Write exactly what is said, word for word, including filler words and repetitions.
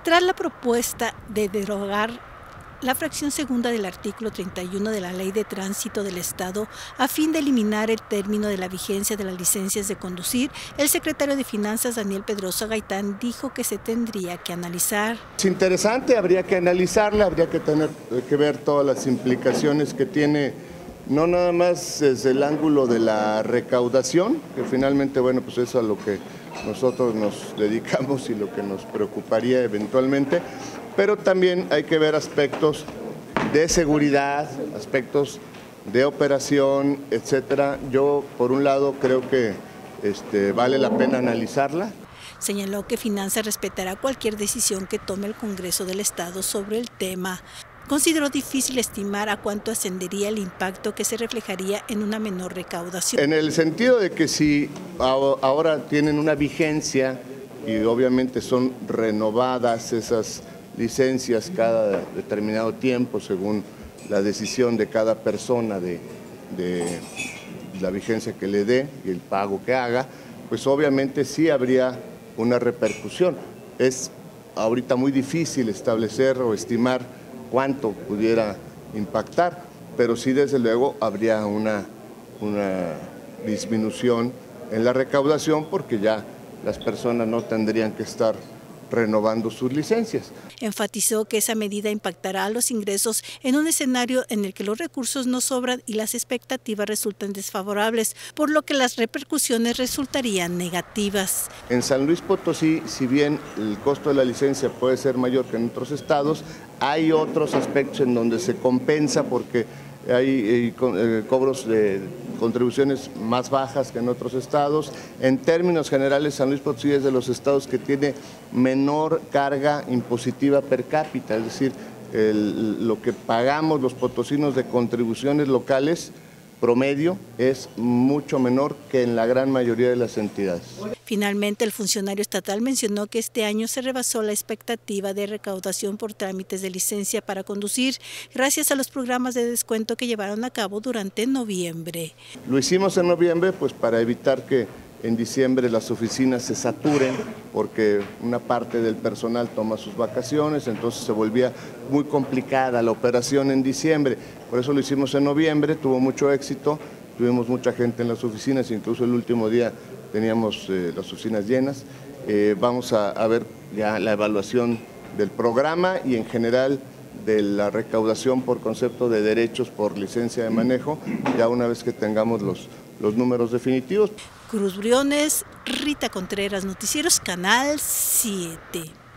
Tras la propuesta de derogar la fracción segunda del artículo treinta y uno de la Ley de Tránsito del Estado a fin de eliminar el término de la vigencia de las licencias de conducir, el secretario de Finanzas, Daniel Pedrosa Gaitán, dijo que se tendría que analizar. Es interesante, habría que analizarla, habría que tener que ver todas las implicaciones que tiene, no nada más desde el ángulo de la recaudación, que finalmente, bueno, pues eso es a lo que nosotros nos dedicamos y lo que nos preocuparía eventualmente, pero también hay que ver aspectos de seguridad, aspectos de operación, etcétera. Yo, por un lado, creo que este, vale la pena analizarla. Señaló que Finanzas respetará cualquier decisión que tome el Congreso del Estado sobre el tema. Consideró difícil estimar a cuánto ascendería el impacto que se reflejaría en una menor recaudación. En el sentido de que si ahora tienen una vigencia y obviamente son renovadas esas licencias cada determinado tiempo según la decisión de cada persona de, de la vigencia que le dé y el pago que haga, pues obviamente sí habría una repercusión. Es ahorita muy difícil establecer o estimar cuánto pudiera impactar, pero sí desde luego habría una, una disminución en la recaudación porque ya las personas no tendrían que estar renovando sus licencias. Enfatizó que esa medida impactará a los ingresos en un escenario en el que los recursos no sobran y las expectativas resultan desfavorables, por lo que las repercusiones resultarían negativas. En San Luis Potosí, si bien el costo de la licencia puede ser mayor que en otros estados, hay otros aspectos en donde se compensa porque hay eh, cobros de contribuciones más bajas que en otros estados. En términos generales, San Luis Potosí es de los estados que tiene menor carga impositiva per cápita, es decir, el, lo que pagamos los potosinos de contribuciones locales promedio es mucho menor que en la gran mayoría de las entidades. Finalmente, el funcionario estatal mencionó que este año se rebasó la expectativa de recaudación por trámites de licencia para conducir, gracias a los programas de descuento que llevaron a cabo durante noviembre. Lo hicimos en noviembre pues para evitar que en diciembre las oficinas se saturen, porque una parte del personal toma sus vacaciones, entonces se volvía muy complicada la operación en diciembre. Por eso lo hicimos en noviembre, tuvo mucho éxito, tuvimos mucha gente en las oficinas, incluso el último día teníamos eh, las oficinas llenas. Eh, vamos a, a ver ya la evaluación del programa y en general de la recaudación por concepto de derechos por licencia de manejo, ya una vez que tengamos los, los números definitivos. Cruz Briones, Rita Contreras, Noticieros Canal siete.